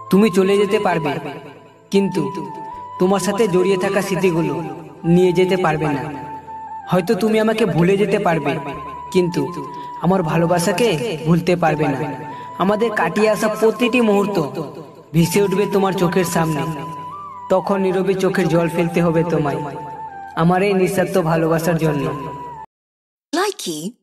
তুমি চলে যেতে পারবে, কিন্তু তোমার সাথে জড়িয়ে থাকা স্মৃতিগুলো নিয়ে যেতে পারবে না। হয়তো তুমি আমাকে ভুলে যেতে পারবে, কিন্তু আমার ভালোবাসাকে ভুলতে পারবে না। আমাদের কাটিয়ে আসা প্রতিটি মুহূর্ত ভেসে উঠবে তোমার চোখের সামনে। তখন নীরবে চোখের জল ফেলতে হবে তোমায়, আমার এই নিঃস্বার্থ ভালোবাসার জন্য। Likey